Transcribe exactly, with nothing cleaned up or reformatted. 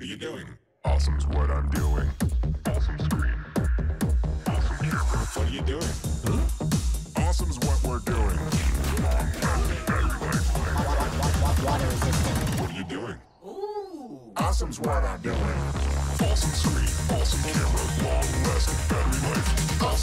you doing? Awesome's what I'm doing. Awesome screen. Awesome camera. What are you doing? Huh? Awesome's what we're doing. Water resistant. What are you doing? Ooh. Awesome's what I'm doing. Awesome screen. Awesome camera. Long lasting battery life. Awesome